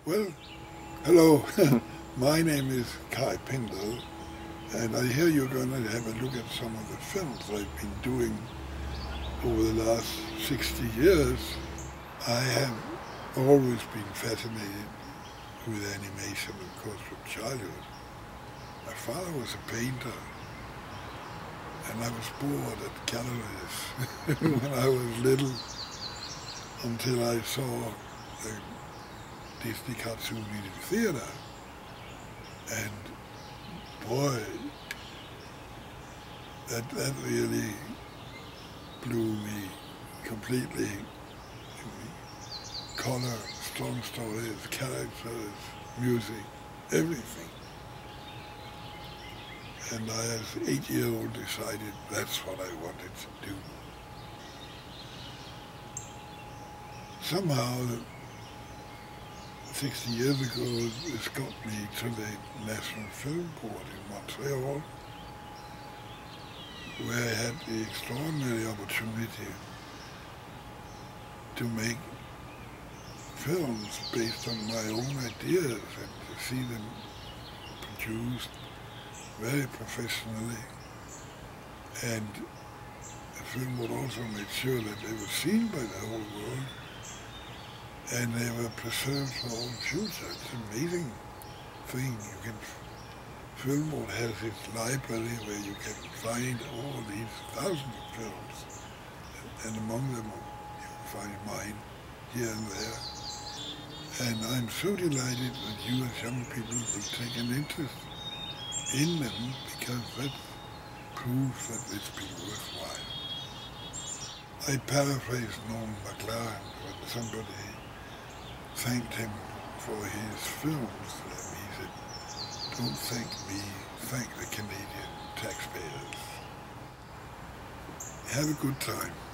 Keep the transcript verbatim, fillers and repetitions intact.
Well, hello. My name is Kaj Pindal, and I hear you're going to have a look at some of the films I've been doing over the last sixty years. I have always been fascinated with animation, of course, from childhood. My father was a painter, and I was bored at galleries when I was little until I saw the Disney cartoon in the theater. And boy, that, that really blew me completely. Color, strong stories, characters, music, everything. And I, as an eight-year-old, decided that's what I wanted to do. Somehow, sixty years ago, this got me to the National Film Board in Montreal, where I had the extraordinary opportunity to make films based on my own ideas and to see them produced very professionally. And the film would also make sure that they were seen by the whole world and they were preserved for all future. It's an amazing thing. You can, Film Board has its library where you can find all these thousands of films, and among them you can find mine here and there. And I'm so delighted that you as young people will take an interest in them, because that proves that it's been worthwhile. I paraphrase Norman McLaren when somebody thanked him for his films. And he said, "Don't thank me, thank the Canadian taxpayers." Have a good time.